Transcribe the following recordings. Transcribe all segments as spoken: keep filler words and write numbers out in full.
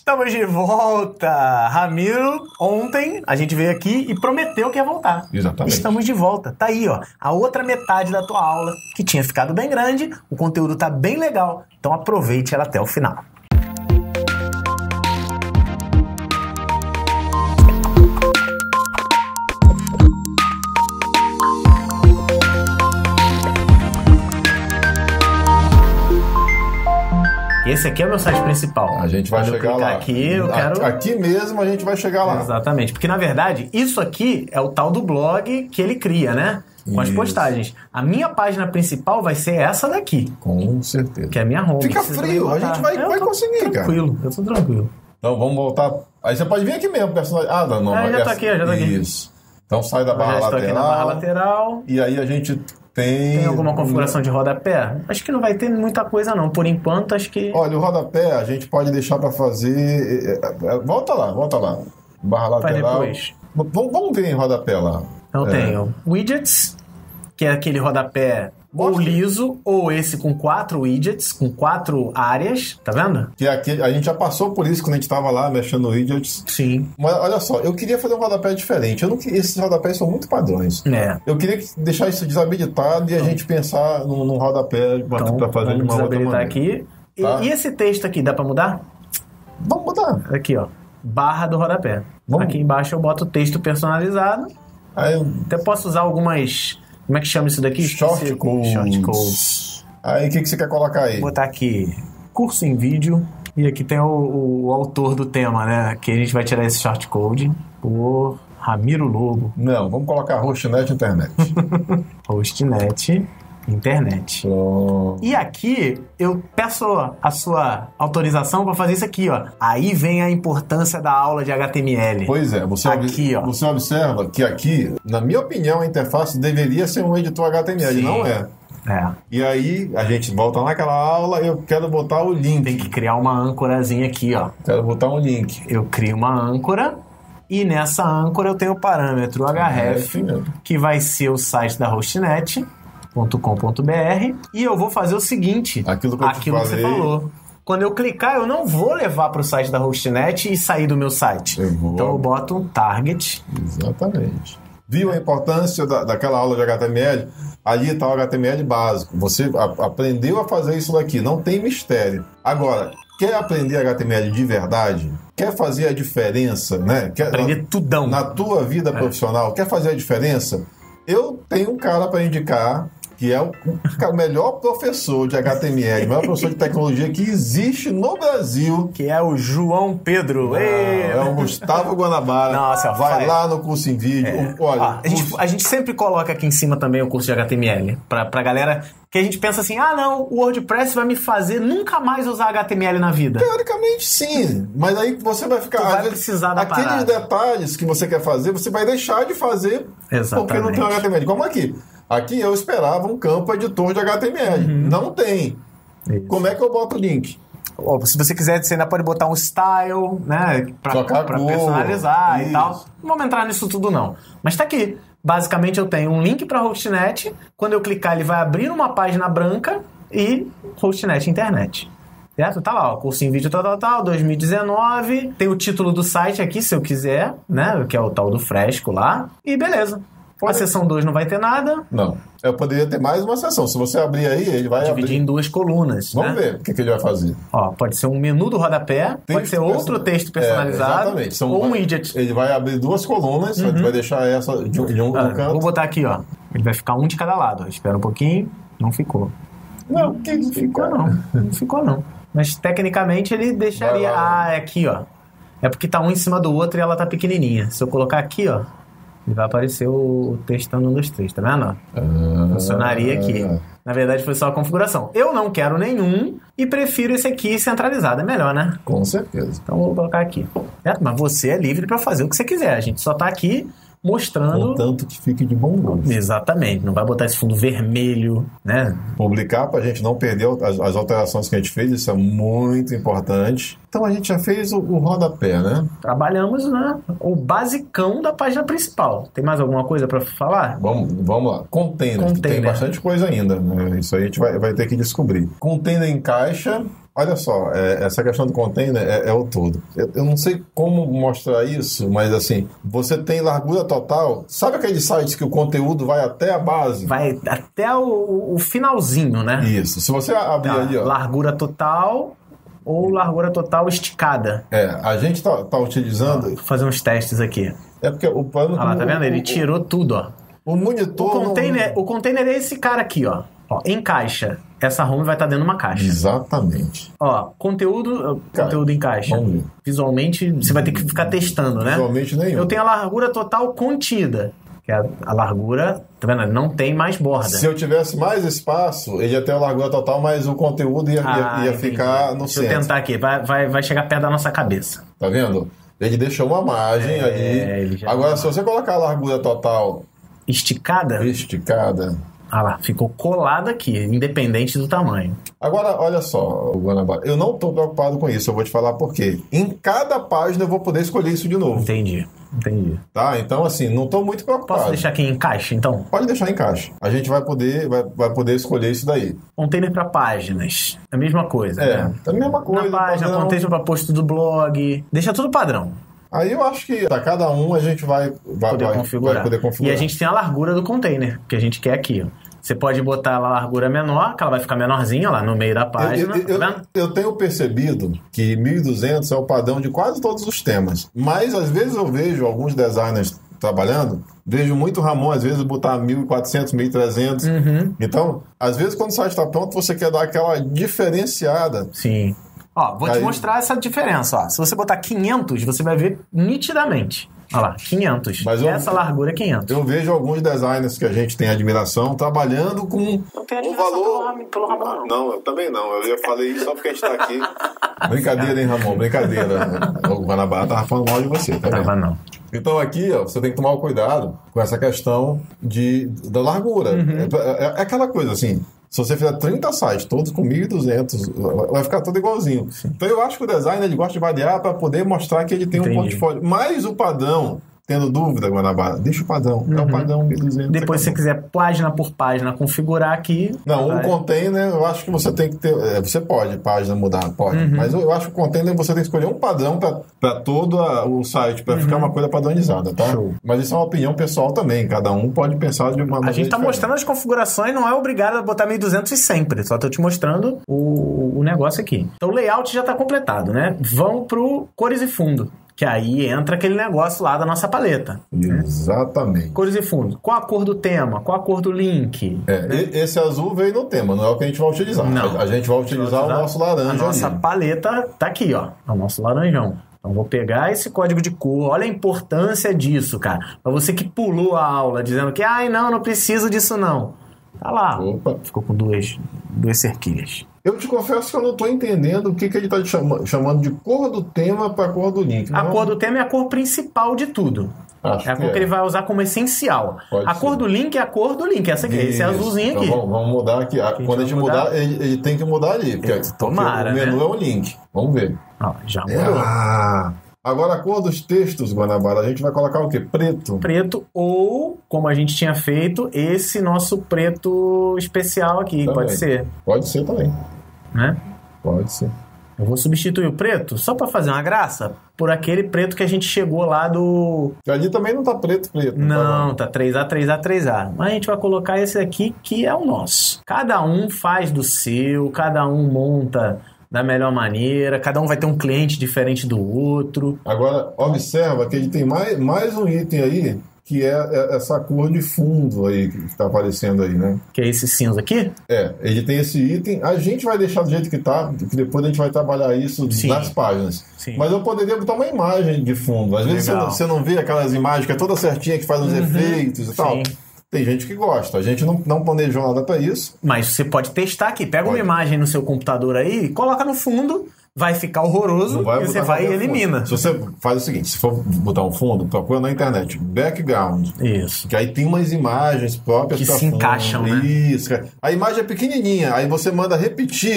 Estamos de volta! Ramiro, ontem a gente veio aqui e prometeu que ia voltar. Exatamente. Estamos de volta. Tá aí, ó, a outra metade da tua aula, que tinha ficado bem grande, o conteúdo tá bem legal, então aproveite ela até o final. Esse aqui é o meu site principal. A gente vai Quando chegar eu clicar lá. aqui, eu quero... Aqui mesmo a gente vai chegar lá. Exatamente. Porque, na verdade, isso aqui é o tal do blog que ele cria, né? Com as Isso. postagens. A minha página principal vai ser essa daqui. Com certeza. Que é a minha home. Fica Vocês frio, vão a gente botar. vai, Eu vai tô conseguir, cara. Tranquilo, eu tô tranquilo. Então vamos voltar. Aí você pode vir aqui mesmo, personagem. Ah, não, não. Ah, já essa... tô aqui, já tô aqui. Isso. Então sai da barra Eu já estou lateral. aqui na barra lateral. E aí a gente tem... Tem alguma configuração de rodapé? Acho que não vai ter muita coisa, não. Por enquanto, acho que... Olha, o rodapé a gente pode deixar para fazer... Volta lá, volta lá. Barra Faz lateral. depois. Vamos, vamos ver em rodapé lá. Então É. tenho widgets, que é aquele rodapé ou Mostra. liso, ou esse com quatro widgets, com quatro áreas. Tá vendo? Que aqui, a gente já passou por isso quando a gente estava lá mexendo no widgets. Sim. Mas olha só, eu queria fazer um rodapé diferente. Eu não, que- esses rodapés são muito padrões. É. Eu queria que- deixar isso desabilitado e a gente pensar num, num rodapé Então, para fazer de vamos uma outra desabilitar maneira. aqui. E, Tá. e esse texto aqui, dá pra mudar? Vamos mudar. Aqui, ó. Barra do rodapé. Vamos. Aqui embaixo eu boto o texto personalizado. Aí, Até posso usar algumas... Como é que chama isso daqui? short Esqueci. codes. Short codes. Aí o que, que você quer colocar aí? Vou botar aqui curso em vídeo. E aqui tem o, o autor do tema, né? Que a gente vai tirar esse short code por Ramiro Lobo. Não, vamos colocar Hostnet Internet. Hostnet Internet. Pronto. E aqui eu peço a sua autorização para fazer isso aqui, ó. Aí vem a importância da aula de H T M L. Pois é, você, Aqui, ó. você observa que aqui, na minha opinião, a interface deveria ser um editor H T M L, Sim. não é. É. E aí, a gente volta naquela aula, eu quero botar o link. Tem que criar uma âncorazinha aqui, ó. Quero botar um link. Eu crio uma âncora e nessa âncora eu tenho o parâmetro href, mesmo. que vai ser o site da hostnet ponto com ponto b r, e eu vou fazer o seguinte, Aquilo que eu te aquilo que você falei. falou. Quando eu clicar, eu não vou levar para o site da hostnet e sair do meu site. Eu vou. Então eu boto um target. Exatamente. Viu a importância da, daquela aula de H T M L? Ali está o H T M L básico. Você a, aprendeu a fazer isso daqui, não tem mistério. Agora, quer aprender H T M L de verdade? Quer fazer a diferença, né? Quer, Aprender na, tudão. na tua vida profissional, quer fazer a diferença? Eu tenho um cara para indicar que é o, o melhor professor de H T M L, o melhor professor de tecnologia que existe no Brasil. Que é o João Pedro. Ah, Ê! é o Gustavo Guanabara. Nossa, vai faz. lá no curso em vídeo. É. Olha, Ah, a, gente, curso- a gente sempre coloca aqui em cima também o curso de H T M L. Pra, pra galera que a gente pensa assim, ah não, o WordPress vai me fazer nunca mais usar H T M L na vida. Teoricamente sim, mas aí você vai ficar... Tu às vai vezes, precisar da aqueles parada. detalhes que você quer fazer, você vai deixar de fazer Exatamente. porque não tem H T M L. Como aqui. Aqui eu esperava um campo editor de H T M L. Não tem. Isso. Como é que eu boto o link? Ó, se você quiser, você ainda pode botar um style, né? Pra, Trocar a pra cor, personalizar isso. e tal. Não vamos entrar nisso tudo, não. Mas tá aqui. Basicamente, eu tenho um link para Hostnet. Quando eu clicar, ele vai abrir uma página branca e Hostnet Internet. Certo? Tá lá, ó, curso em vídeo tal, tal, tal, dois mil e dezenove. Tem o título do site aqui, se eu quiser, né? Que é o tal do Fresco lá. E beleza. A seção dois não vai ter nada. Não. Eu poderia ter mais uma seção. Se você abrir aí, ele vai Dividir abrir. em duas colunas. Vamos né? ver o que, que ele vai fazer. Ó, pode ser um menu do rodapé, Tem pode ser outro person- texto personalizado, É, exatamente. São- ou um widget. Ele vai abrir duas colunas, a gente vai deixar essa de um, de um Ah, canto. vou botar aqui, ó. Ele vai ficar um de cada lado. Ó. Espera um pouquinho. Não ficou. Não, que Não ficou, não. Não ficou, não. Mas, tecnicamente, ele deixaria... Vai lá. Ah, é aqui, ó. É porque tá um em cima do outro e ela tá pequenininha. Se eu colocar aqui, ó, ele vai aparecer o textando um, dois, três. Tá vendo? ó? Ah, Funcionaria aqui. Na verdade, foi só a configuração. Eu não quero nenhum e prefiro esse aqui centralizado. É melhor, né? Com certeza. Então, vou colocar aqui. Certo? Mas você é livre para fazer o que você quiser. A gente só tá aqui mostrando... Contanto que fique de bom gosto. Exatamente. Não vai botar esse fundo vermelho, né? Publicar para a gente não perder as, as alterações que a gente fez, isso é muito importante. Então a gente já fez o, o rodapé, né? Trabalhamos, né? O basicão da página principal. Tem mais alguma coisa para falar? Vamos, vamos lá. Container. Container. Tem bastante coisa ainda. Né? Isso aí a gente vai, vai ter que descobrir. Container em caixa. Olha só, é, essa questão do container é, é o todo. Eu, eu não sei como mostrar isso, mas assim, você tem largura total. Sabe aqueles sites que o conteúdo vai até a base? Vai até o, o finalzinho, né? Isso. Se você abrir tá, ali, ó. Largura total ou largura total esticada. É, a gente tá, tá utilizando... Vou fazer uns testes aqui. É porque o plano... Ah lá, tá vendo? O, Ele o, tirou tudo, ó. O monitor... O container, não... o container é esse cara aqui, ó. Ó, em caixa. Essa home vai estar dentro de uma caixa. Exatamente. Ó, conteúdo, Cara, conteúdo em caixa. Vamos ver. Visualmente, você vai ter que ficar testando, né? Visualmente nenhum. Eu tenho a largura total contida. Que é a, a largura, tá vendo? Não tem mais borda. Se eu tivesse mais espaço, ele ia ter a largura total, mas o conteúdo ia, ah, ia, ia ficar no Deixa centro. Deixa eu tentar aqui. Vai, vai, vai chegar perto da nossa cabeça. Tá vendo? Ele deixou uma margem é, ali. Agora, se você colocar a largura total... Esticada? Esticada... Ah lá, ficou colado aqui, independente do tamanho. Agora, olha só, Guanabara, eu não estou preocupado com isso, eu vou te falar por quê. Em cada página eu vou poder escolher isso de novo. Entendi, entendi. Tá, então assim, não estou muito preocupado. Posso deixar aqui em caixa, então? Pode deixar em caixa. A gente vai poder, vai, vai poder escolher isso daí. Container para páginas, é a mesma coisa, é, né? É a mesma coisa. Na página, container para post do blog, deixa tudo padrão. Aí eu acho que para cada um a gente vai, vai, poder vai, configurar. vai poder configurar. E a gente tem a largura do container, que a gente quer aqui, ó. Você pode botar a largura menor, que ela vai ficar menorzinha lá no meio da página. Eu, eu, tá vendo? eu, eu tenho percebido que mil e duzentos é o padrão de quase todos os temas. Mas às vezes eu vejo alguns designers trabalhando, vejo muito Ramon, às vezes, botar mil e quatrocentos, mil e trezentos. Uhum. Então, às vezes, quando o site está pronto, você quer dar aquela diferenciada. Sim. Ó, vou Aí... te mostrar essa diferença. Ó. Se você botar quinhentos, você vai ver nitidamente. Olha lá, quinhentos. Mas eu, essa largura é quinhentos. Eu vejo alguns designers que a gente tem admiração trabalhando com não tem admiração o valor... pelo, pelo Ramon, não. Não, eu também não. Eu falei isso só porque a gente está aqui. Brincadeira, hein, Ramon? Brincadeira. O Guanabara estava falando mal de você, tá vendo? Tava não. Então aqui, ó, você tem que tomar cuidado com essa questão de, da largura. Uhum. É, é, é aquela coisa assim... Se você fizer trinta sites, todos com mil e duzentos, vai ficar tudo igualzinho. Sim. Então eu acho que o designer ele gosta de variar para poder mostrar que ele tem Entendi. um portfólio. Mas o padrão, tendo dúvida, Guanabara, deixa o padrão. Uhum. É o padrão mil e duzentos. Depois, se você quiser página por página configurar aqui... Não, vai... o container, eu acho que você tem que ter... Você pode página mudar, pode. Uhum. Mas eu, eu acho que o container você tem que escolher um padrão para todo a, o site, para uhum. ficar uma coisa padronizada, tá? Show. Mas isso é uma opinião pessoal também. Cada um pode pensar de uma maneira A gente está diferente. mostrando as configurações, não é obrigado a botar mil e duzentos sempre. Só estou te mostrando o, o negócio aqui. Então o layout já está completado, né? Vamos pro cores e fundo. Que aí entra aquele negócio lá da nossa paleta. Exatamente. Né? Cores e fundo. Qual a cor do tema? Qual a cor do link? É, né? Esse azul veio no tema, não é o que a gente vai utilizar. Não. A, a gente vai utilizar, utilizar o nosso laranja. A nossa ali. paleta tá aqui, ó. É o nosso laranjão. Então vou pegar esse código de cor. Olha a importância disso, cara. Para você que pulou a aula dizendo que, ai, não, não preciso disso, não. Tá lá. Opa. Ficou com duas, duas cerquilhas. Eu te confesso que eu não estou entendendo o que, que ele está chama, chamando de cor do tema para cor do link. A não? cor do tema é a cor principal de tudo. Acho é a cor que, que ele vai usar como essencial. Pode a ser. Cor do link é a cor do link. Essa aqui, Isso. esse azulzinho aqui. Então vamos, vamos mudar aqui. A, quando a gente mudar, mudar ele, ele tem que mudar ali. Porque, Tomara, porque o menu né? é o link. Vamos ver. Ah, já mudou. Ah, agora a cor dos textos, Guanabara, a gente vai colocar o quê? Preto? Preto ou, como a gente tinha feito, esse nosso preto especial aqui. Também. Pode ser. Pode ser também. Né? Pode ser. Eu vou substituir o preto, só para fazer uma graça, por aquele preto que a gente chegou lá do... Ali também não tá preto, preto. Não, tá três A, três A, três A. Mas a gente vai colocar esse aqui que é o nosso. Cada um faz do seu, cada um monta da melhor maneira, cada um vai ter um cliente diferente do outro. Agora, observa que ele tem mais, mais um item aí, que é essa cor de fundo aí que está aparecendo aí, né? Que é esse cinza aqui? É, ele tem esse item. A gente vai deixar do jeito que tá, que depois a gente vai trabalhar isso Sim. nas páginas. Sim. Mas eu poderia botar uma imagem de fundo. Às vezes você não, você não vê aquelas imagens que é toda certinha, que faz os uhum. efeitos e Sim. tal. Tem gente que gosta. A gente não, não planejou nada para isso. Mas você pode testar aqui. Pega pode. uma imagem no seu computador aí, coloca no fundo... Vai ficar horroroso vai e você vai e elimina. Se você faz o seguinte, se for botar um fundo, procura na internet, background. Isso. Que aí tem umas imagens próprias que se fundo. encaixam, né? Isso. A imagem é pequenininha, aí você manda repetir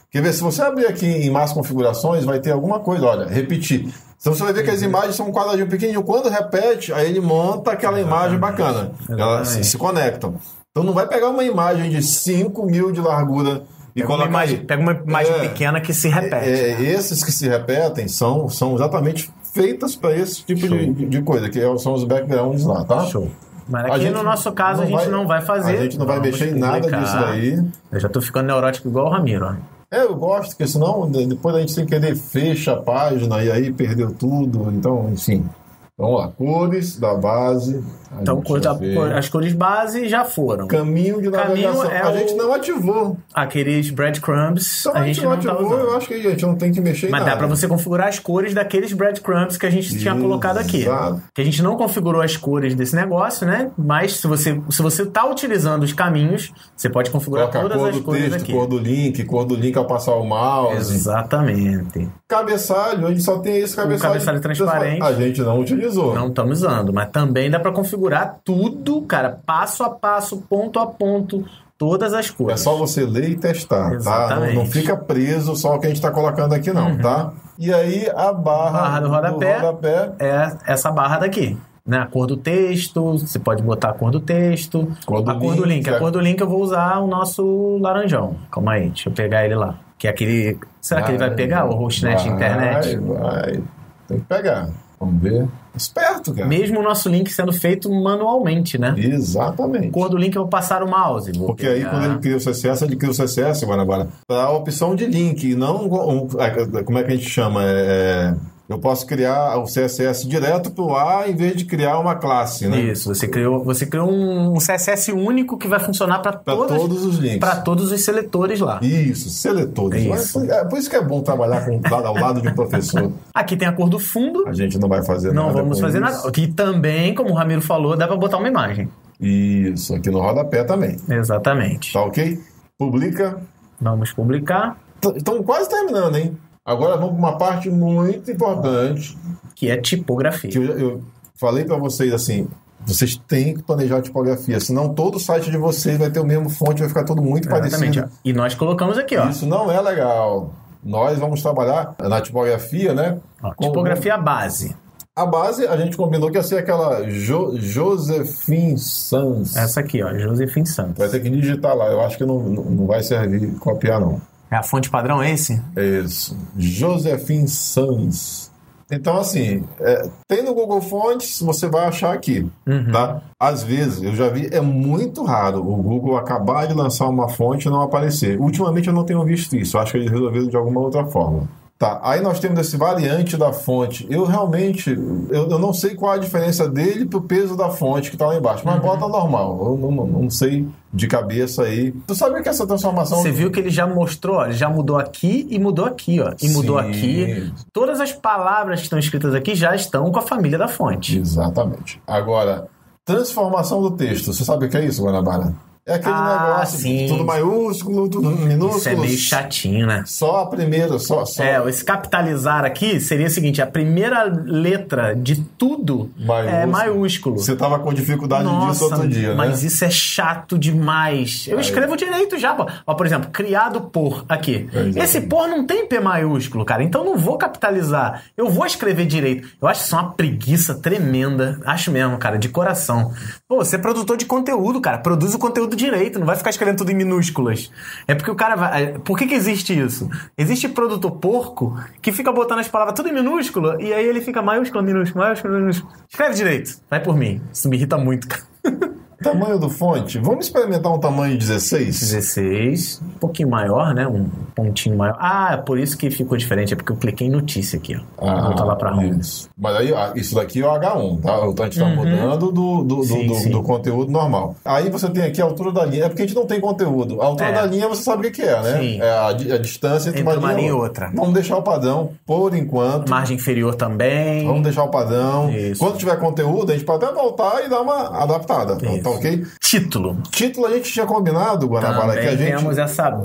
Quer ver, se você abrir aqui em mais configurações, vai ter alguma coisa, olha, repetir. Então você vai ver que as imagens são um quadradinho pequenininho. Quando repete, aí ele monta aquela Exatamente. imagem bacana. Exatamente. Elas se, se conectam. Então não vai pegar uma imagem de cinco mil de largura e pega colocar uma imagem, aí. Pega uma imagem é, pequena que se repete. É, né? Esses que se repetem são, são exatamente feitas para esse tipo de, de coisa, que são os backgrounds lá, tá? Show. Mas aqui gente, no nosso caso a gente vai, não vai fazer. A gente não vai mexer em nada disso daí. Eu já tô ficando neurótico igual o Ramiro, ó. É, eu gosto, porque senão depois a gente sem querer fecha a página e aí perdeu tudo. Então, enfim. Vamos lá, cores da base. Então, cor da, cor, as cores base já foram. Caminho de navegação. Caminho é a gente o... não ativou. Aqueles breadcrumbs, então, a gente não, não ativou, tá usando. Eu acho que a gente não tem que mexer em Mas nada. dá pra você configurar as cores daqueles breadcrumbs que a gente tinha colocado aqui. Exato. Que a gente não configurou as cores desse negócio, né? Mas se você, se você tá utilizando os caminhos, você pode configurar Coloca todas cor as do cores texto, aqui. cor do link, cor do link ao passar o mouse. Exatamente. Cabeçalho, a gente só tem esse cabeçalho. O cabeçalho transparente. A gente não utilizou. Não estamos usando, mas também dá pra configurar tudo, cara, passo a passo, ponto a ponto, todas as cores. É só você ler e testar, Exatamente. tá? Não, não fica preso só o que a gente está colocando aqui, não, uhum. tá? E aí a barra, barra do, rodapé do rodapé é essa barra daqui. Né? A cor do texto, você pode botar a cor do texto, cor do a cor link, do link. é. A cor do link eu vou usar o nosso laranjão. Calma aí, deixa eu pegar ele lá. Que é aquele. Será vai, que ele vai pegar o hostnet internet? Vai, tem que pegar. Vamos ver. Esperto, cara. Mesmo o nosso link sendo feito manualmente, né? Exatamente. Cor do link eu vou passar o mouse. Vou Porque pegar. aí quando ele cria o C S S, ele cria o C S S, Guanabara, para a opção de link. Não, um, como é que a gente chama? É, eu posso criar o C S S direto para o A em vez de criar uma classe, né? Isso, você criou, você criou um C S S único que vai funcionar para todos os links. Para todos os seletores lá. Isso, seletores. Isso. É por isso que é bom trabalhar com, ao lado de um professor. Aqui tem a cor do fundo. A gente não vai fazer não nada. Não vamos fazer isso. nada. Aqui também, como o Ramiro falou, dá para botar uma imagem. Isso, aqui no rodapé também. Exatamente. Tá ok? Publica. Vamos publicar. Estamos quase terminando, hein? Agora vamos para uma parte muito importante. Que é tipografia. Que eu, eu falei para vocês assim, vocês têm que planejar a tipografia, senão todo site de vocês vai ter o mesmo fonte, vai ficar tudo muito Exatamente. parecido. E nós colocamos aqui, ó. Isso não é legal. Nós vamos trabalhar na tipografia, né? Ó, tipografia com... base. A base, a gente combinou que ia ser aquela jo- Josephine Sans. Essa aqui, ó, Josephine Sans. Vai ter que digitar lá, eu acho que não, não vai servir copiar, não. É a fonte padrão, é esse? Isso. Josephine Sans. Então, assim, é, tem no Google Fonts, você vai achar aqui, uhum. tá? Às vezes, eu já vi, é muito raro o Google acabar de lançar uma fonte e não aparecer. Ultimamente eu não tenho visto isso, eu acho que eles resolveram de alguma outra forma. Tá, aí nós temos esse variante da fonte. Eu realmente, eu, eu não sei qual a diferença dele pro peso da fonte que tá lá embaixo, mas uhum. bota normal, eu não, não, não sei de cabeça aí. Tu sabe que essa transformação... Você viu que ele já mostrou, ó, ele já mudou aqui e mudou aqui, ó. E Sim. mudou aqui. Todas as palavras que estão escritas aqui já estão com a família da fonte. Exatamente. Agora, transformação do texto. Você sabe o que é isso, Guanabara? É aquele ah, negócio, sim. tudo maiúsculo, tudo minúsculo. Isso é meio chatinho, né? Só a primeira, só, só... É, esse capitalizar aqui seria o seguinte, a primeira letra de tudo maiúsculo. É maiúsculo. Você tava com dificuldade Nossa, disso outro dia, mas né? isso é chato demais. Eu Aí. escrevo direito já, pô. Ó, por exemplo, criado por, aqui. É, esse por não tem P maiúsculo, cara, então não vou capitalizar. Eu vou escrever direito. Eu acho isso uma preguiça tremenda. Acho mesmo, cara, de coração. Pô, você é produtor de conteúdo, cara. Produz o conteúdo direito, não vai ficar escrevendo tudo em minúsculas. É porque o cara vai... Por que que existe isso? Existe produtor porco que fica botando as palavras tudo em minúscula e aí ele fica maiúscula, minúscula, maiúscula, minúscula. Escreve direito. Vai por mim. Isso me irrita muito, cara. Tamanho do fonte. Vamos experimentar um tamanho dezesseis? dezesseis. Um pouquinho maior, né? Um pontinho maior. Ah, é por isso que ficou diferente. É porque eu cliquei em notícia aqui, ó. Ah, vou voltar lá pra home. Isso. Mas aí, isso daqui é o H um, tá? A gente tá uhum. mudando do, do, sim, do, sim. do conteúdo normal. Aí você tem aqui a altura da linha. É porque a gente não tem conteúdo. A altura é. da linha você sabe o que é, né? Sim. É a, a distância entre, entre uma, uma linha e outra. Vamos deixar o padrão, por enquanto. Margem inferior também. Vamos deixar o padrão. Isso. Quando tiver conteúdo, a gente pode até voltar e dar uma adaptada. Isso. Tá ok? Título. Título a gente tinha combinado, Guanabara, também que a gente... temos essa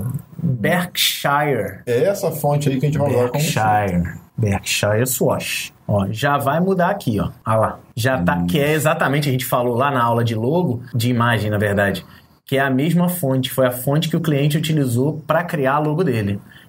Berkshire. É essa fonte aí que a gente vai usar como... Berkshire. Berkshire Swash. Ó, já vai mudar aqui, ó. Olha lá. Já tá, hum. que é exatamente, a gente falou lá na aula de logo, de imagem, na verdade, que é a mesma fonte, foi a fonte que o cliente utilizou para criar a logo dele.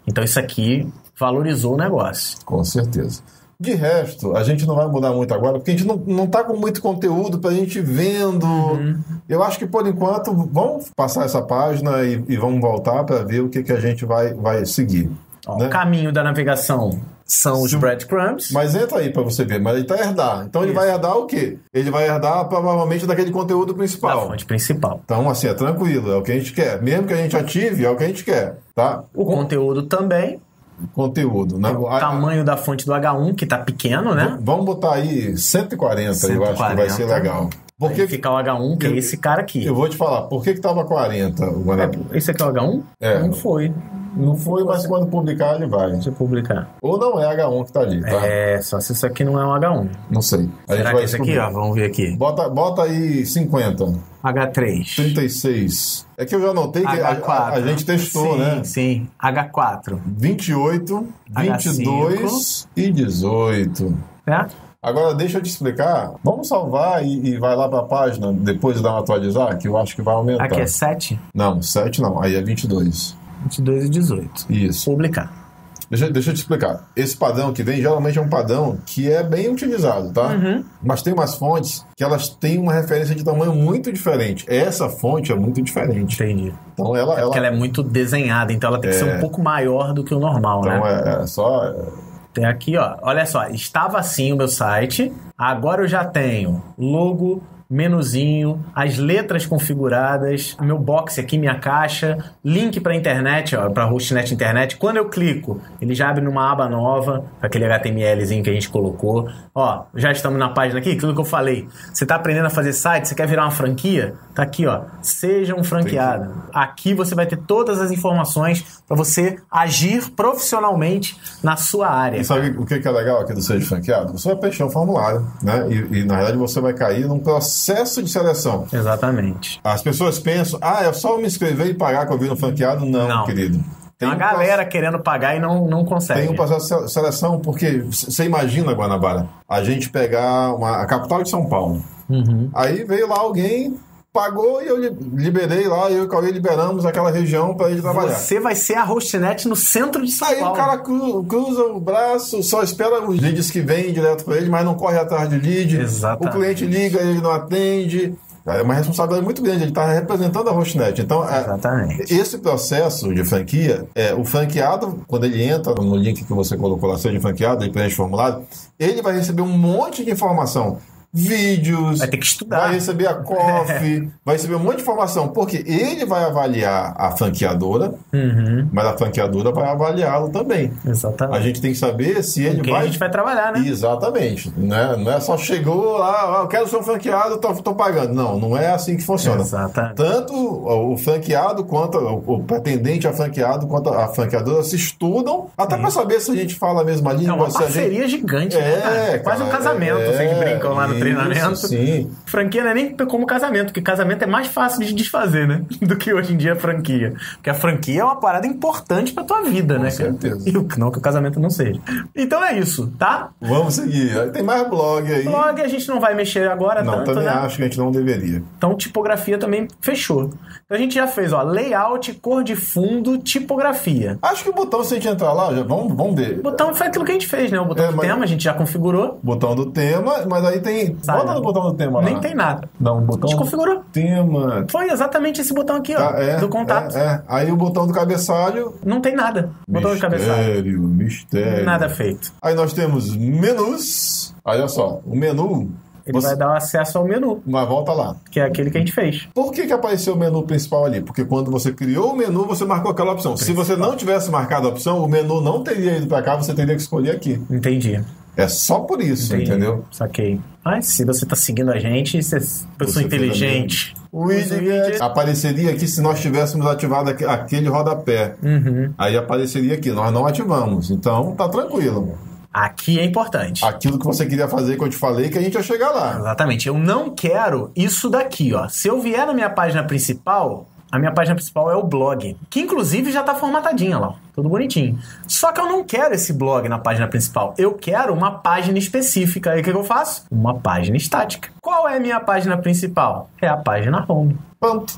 Então isso aqui valorizou o negócio. Com certeza. De resto, a gente não vai mudar muito agora, porque a gente não, não tá com muito conteúdo pra gente ir vendo. Uhum. Eu acho que, por enquanto, vamos passar essa página e, e vamos voltar para ver o que, que a gente vai, vai seguir. Ó, né? O caminho da navegação são os Se, breadcrumbs. Mas entra aí para você ver. Mas ele tá herdar. Então ele Isso. vai herdar o quê? Ele vai herdar provavelmente daquele conteúdo principal. Da fonte principal. Então, assim, é tranquilo. É o que a gente quer. Mesmo que a gente ative, é o que a gente quer. Tá? O Com... conteúdo também. Conteúdo, né? O a, tamanho a, da fonte do H um, que tá pequeno, né? Vamos botar aí cento e quarenta, cento e quarenta, eu acho que vai ser legal. Porque aí fica o H um, que eu, é esse cara aqui. Eu vou te falar, por que que tava quarenta? O esse aqui é o H um? É. Não foi. Não foi, mas quando publicar ele vai. Deixa eu publicar. Ou não é H um que tá ali, tá? É, só se isso aqui não é um H um. Não sei. A Será gente que vai esse aqui, ó, vamos ver aqui. Bota, bota aí cinquenta. H três. trinta e seis. É que eu já notei que H quatro. A, a, a gente testou, sim, né? Sim, H quatro. vinte e oito, vinte e dois e dezoito. É? Agora, deixa eu te explicar. Vamos salvar e, e vai lá para a página depois de dar uma atualizar, que eu acho que vai aumentar. Aqui é sete? Não, sete não. Aí é vinte e dois. vinte e dois e dezoito. Isso. Publicar. Deixa, deixa eu te explicar. Esse padrão que vem, geralmente é um padrão que é bem utilizado, tá? Uhum. Mas tem umas fontes que elas têm uma referência de tamanho muito diferente. Essa fonte é muito diferente. Entendi. Então ela... É porque ela, ela é muito desenhada, então ela tem que é... ser um pouco maior do que o normal, então, né? Então é, é só... Tem aqui, ó. Olha só. Estava assim o meu site. Agora eu já tenho logo, menuzinho, as letras configuradas, meu box aqui, minha caixa, link para internet, ó, para hostnet internet. Quando eu clico, ele já abre numa aba nova, aquele HTMLzinho que a gente colocou. Ó, já estamos na página aqui, aquilo que eu falei. Você está aprendendo a fazer site, você quer virar uma franquia? Tá aqui, ó. Seja um franqueado. Entendi. Aqui você vai ter todas as informações para você agir profissionalmente na sua área. E sabe o que é legal aqui do Seja Franqueado? Você vai preencher um formulário, né? E, e na verdade você vai cair num processo de seleção. Exatamente. As pessoas pensam, ah, é só me inscrever e pagar que eu viro um franqueado? Não, não. querido. Tem uma um galera processo... querendo pagar e não, não consegue. Tem um processo de seleção, porque você imagina, Guanabara, a gente pegar uma, a capital de São Paulo. Uhum. Aí veio lá alguém, pagou e eu liberei lá, eu e o Cauê liberamos aquela região para ele trabalhar. Você vai ser a hostnet no centro de São Aí Paulo. Aí o cara cru, cruza o braço, só espera os leads que vêm direto para ele, mas não corre atrás de lead. Exatamente. O cliente liga, ele não atende. É uma responsabilidade muito grande, ele está representando a hostnet. Então, Exatamente. esse processo de franquia, é, o franqueado, quando ele entra no link que você colocou lá, seja franqueado, ele preenche o formulário, ele vai receber um monte de informação. Vídeos, vai ter que estudar, vai receber a coffee, vai receber um monte de informação, porque ele vai avaliar a franqueadora, uhum. mas a franqueadora vai avaliá-lo também. Exatamente. A gente tem que saber se ele Com quem vai... a gente vai trabalhar, né? Exatamente. Né? Não é só chegou lá, eu quero ser um franqueado, tô, tô pagando. Não, não é assim que funciona. Exatamente. Tanto o franqueado quanto o pretendente a franqueado quanto a franqueadora se estudam, até para saber se a gente fala a mesma língua. É uma parceria gente... gigante, é, né? Cara? Quase cara, um casamento, é, vocês brincam lá no treinamento. Isso, sim. Franquia não é nem como casamento, porque casamento é mais fácil de desfazer, né? Do que hoje em dia a franquia. Porque a franquia é uma parada importante pra tua vida, Com né? certeza. E não que o casamento não seja. Então é isso, tá? Vamos seguir. Tem mais blog aí. Blog a gente não vai mexer agora não, tanto, também né? acho que a gente não deveria. Então tipografia também fechou. Então a gente já fez, ó, layout, cor de fundo, tipografia. Acho que o botão, se a gente entrar lá, já, vamos, vamos ver. O botão foi aquilo que a gente fez, né? O botão é, do mas... tema a gente já configurou. Botão do tema, mas aí tem... Sabe, Bota no botão do tema lá. Nem tem nada. Não, o botão Desconfigurou. do tema. Foi exatamente esse botão aqui, ó. Tá, é, do contato. É, é. Aí o botão do cabeçalho... Não tem nada. Botão mistério, do cabeçalho. Mistério, Nada feito. Aí nós temos menus. Aí, olha só. O menu... Ele você... vai dar acesso ao menu. Mas volta lá. Que é aquele que a gente fez. Por que que apareceu o menu principal ali? Porque quando você criou o menu, você marcou aquela opção. Principal. Se você não tivesse marcado a opção, o menu não teria ido para cá, você teria que escolher aqui. Entendi. É só por isso, Entendi. Entendeu? Saquei. Mas se você tá seguindo a gente, você é pessoa você inteligente. O widget apareceria aqui se nós tivéssemos ativado aquele rodapé. Uhum. Aí apareceria aqui. Nós não ativamos. Então, tá tranquilo. Aqui é importante. Aquilo que você queria fazer, que eu te falei, que a gente ia chegar lá. Exatamente. Eu não quero isso daqui, ó. Se eu vier na minha página principal, a minha página principal é o blog, que inclusive já tá formatadinha lá, tudo bonitinho. Só que eu não quero esse blog na página principal. Eu quero uma página específica. Aí o que eu faço? Uma página estática. Qual é a minha página principal? É a página home. Pronto.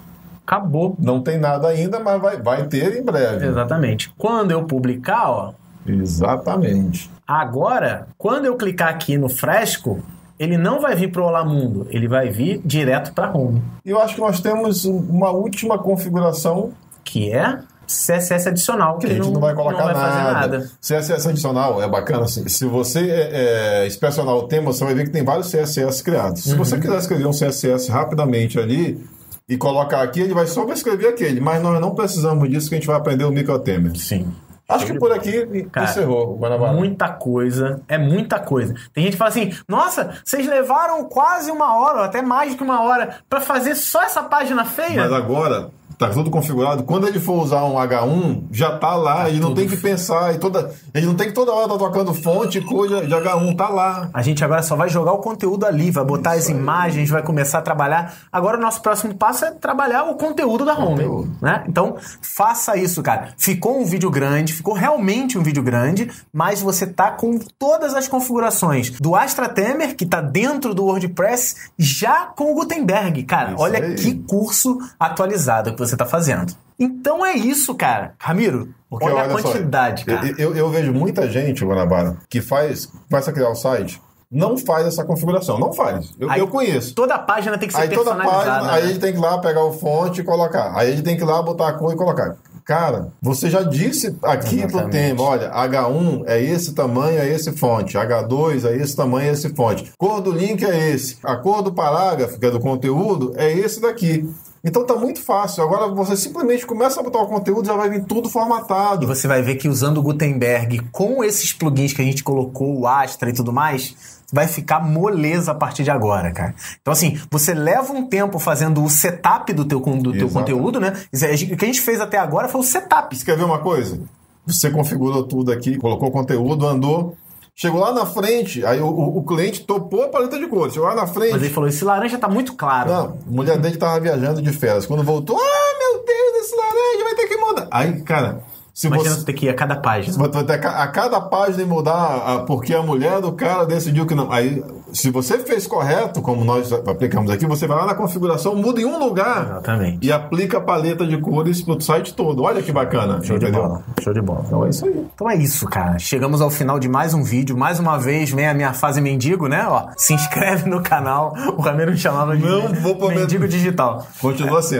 Acabou. Não tem nada ainda, mas vai, vai ter em breve. Exatamente. Quando eu publicar, ó... Exatamente. Agora, quando eu clicar aqui no Fresco, ele não vai vir para o Olá Mundo, ele vai vir direto para a Home. E eu acho que nós temos uma última configuração... Que é C S S adicional. Que a gente não, não vai colocar não vai nada. nada. C S S adicional é bacana. Assim, se você é, é, inspecionar o tema, você vai ver que tem vários C S S criados. Se uhum. você quiser escrever um C S S rapidamente ali e colocar aqui, ele vai só escrever aquele. Mas nós não precisamos disso, que a gente vai aprender o microtemer. Sim. Acho que por aqui Cara, encerrou o Guanabara. Muita coisa, é muita coisa. Tem gente que fala assim, nossa, vocês levaram quase uma hora, ou até mais que uma hora, para fazer só essa página feia? Mas agora... Tá tudo configurado. Quando ele for usar um H um, já tá lá. Tá ele não tem que pensar. E toda, ele não tem que toda hora estar tá tocando fonte, coisa de H um. Tá lá. A gente agora só vai jogar o conteúdo ali, vai botar Isso as imagens, aí. vai começar a trabalhar. Agora o nosso próximo passo é trabalhar o conteúdo da Home. Né? Então, faça isso, cara. Ficou um vídeo grande, ficou realmente um vídeo grande, mas você tá com todas as configurações do Astra Temer, que tá dentro do WordPress, já com o Gutenberg. Cara, Isso olha aí. Que curso atualizado que você tá fazendo. Então é isso, cara. Ramiro, Porque, olha, olha a quantidade, só, cara. Eu, eu, eu vejo muita gente, Guanabara, que faz, começa a criar o site, não faz essa configuração. Não faz. Eu, aí, eu conheço. Toda a página tem que ser aí personalizada. Toda página, né? Aí a gente tem que ir lá pegar o fonte e colocar. Aí a gente tem que ir lá botar a cor e colocar. Cara, você já disse aqui Exatamente. Pro tema, olha, H um é esse tamanho, é esse fonte. H dois é esse tamanho, é esse fonte. Cor do link é esse. A cor do parágrafo, que é do conteúdo, é esse daqui. Então tá muito fácil. Agora você simplesmente começa a botar o conteúdo, já vai vir tudo formatado. E você vai ver que usando o Gutenberg com esses plugins que a gente colocou, o Astra e tudo mais, vai ficar moleza a partir de agora, cara. Então assim, você leva um tempo fazendo o setup do teu, do teu conteúdo, né? O que a gente fez até agora foi o setup. Você quer ver uma coisa? Você configurou tudo aqui, colocou o conteúdo, andou... Chegou lá na frente, aí o, o, o cliente topou a paleta de cores. Chegou lá na frente... Mas ele falou, esse laranja tá muito claro. Não, a mulher dele tava viajando de férias. Quando voltou, ah, meu Deus, esse laranja vai ter que mudar. Aí, cara... Se Imagina você você ter que ir a cada página. Você vai ter a cada página e mudar a, porque a mulher do cara decidiu que não. Aí, se você fez correto, como nós aplicamos aqui, você vai lá na configuração, muda em um lugar Exatamente. E aplica a paleta de cores pro site todo. Olha que bacana. Show entendeu? de bola. Show de bola. Então é isso aí. Então é isso, cara. Chegamos ao final de mais um vídeo. Mais uma vez, vem a minha fase mendigo, né? Ó, se inscreve no canal. O Ramiro me chamava de não vou prometer. Mendigo digital. Continua sendo.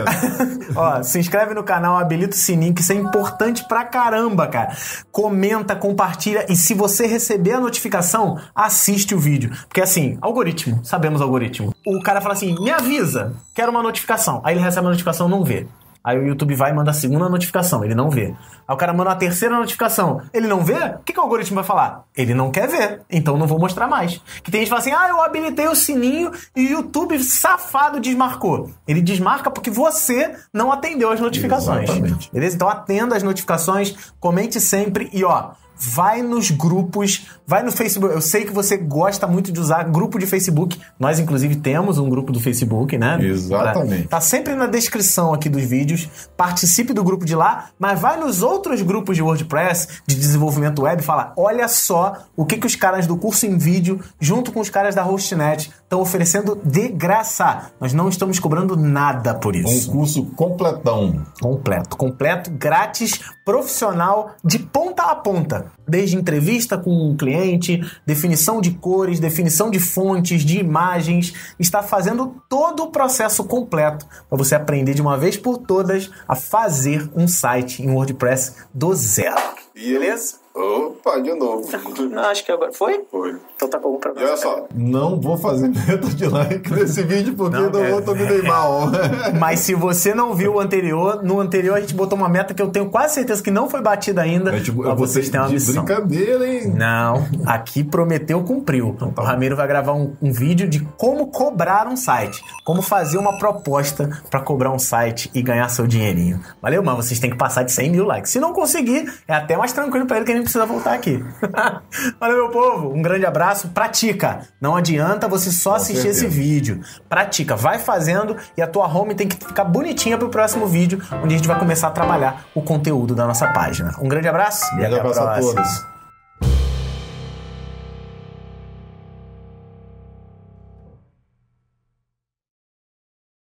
Ó, se inscreve no canal, habilita o sininho, que isso é importante pra caramba, cara. Comenta, compartilha e se você receber a notificação, assiste o vídeo. Porque assim, algoritmo, sabemos algoritmo. O cara fala assim, me avisa, quero uma notificação. Aí ele recebe a notificação, não vê. Aí o YouTube vai e manda a segunda notificação, ele não vê. Aí o cara manda a terceira notificação, ele não vê? O que, que o algoritmo vai falar? Ele não quer ver, então não vou mostrar mais. Que tem gente que fala assim, ah, eu habilitei o sininho e o YouTube safado desmarcou. Ele desmarca porque você não atendeu as notificações. Exatamente. Beleza? Então atenda as notificações, comente sempre e ó... Vai nos grupos, vai no Facebook. Eu sei que você gosta muito de usar grupo de Facebook. Nós, inclusive, temos um grupo do Facebook, né? Exatamente. Tá sempre na descrição aqui dos vídeos. Participe do grupo de lá, mas vai nos outros grupos de WordPress, de desenvolvimento web, e fala, olha só o que, que os caras do curso em vídeo, junto com os caras da Hostnet, estão oferecendo de graça. Nós não estamos cobrando nada por isso. Um curso completão. Completo. Completo, grátis, profissional, de ponta a ponta. Desde entrevista com um cliente, definição de cores, definição de fontes, de imagens, está fazendo todo o processo completo para você aprender de uma vez por todas a fazer um site em WordPress do zero. Beleza? Opa, de novo. Não, acho que agora... Foi? Foi. Então tá bom pra você. E olha só, não vou fazer meta de like nesse vídeo porque não, não é... vou me dei mal. Mas se você não viu o anterior, no anterior a gente botou uma meta que eu tenho quase certeza que não foi batida ainda. Mas, tipo, eu vocês têm uma de missão. Brincadeira, hein? Não, aqui prometeu, cumpriu. Então, tá o Ramiro vai gravar um, um vídeo de como cobrar um site. Como fazer uma proposta pra cobrar um site e ganhar seu dinheirinho. Valeu, mano? Vocês têm que passar de cem mil likes. Se não conseguir, é até mais tranquilo pra ele que a gente precisa voltar aqui. Valeu, meu povo. Um grande abraço. Pratica. Não adianta você só Com assistir certeza. Esse vídeo. Pratica. Vai fazendo e a tua home tem que ficar bonitinha pro próximo vídeo, onde a gente vai começar a trabalhar o conteúdo da nossa página. Um grande abraço e até a próxima.